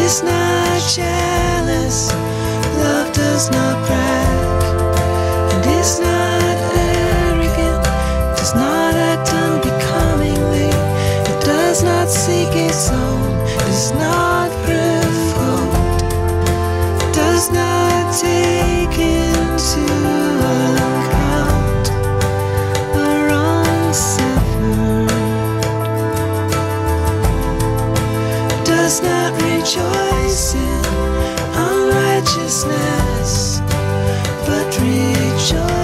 is not jealous, love does not brag, and is not arrogant, does not act unbecomingly, it does not seek its own, is not provoked, does not take into account the wrong suffered, does not rejoice in unrighteousness, but rejoice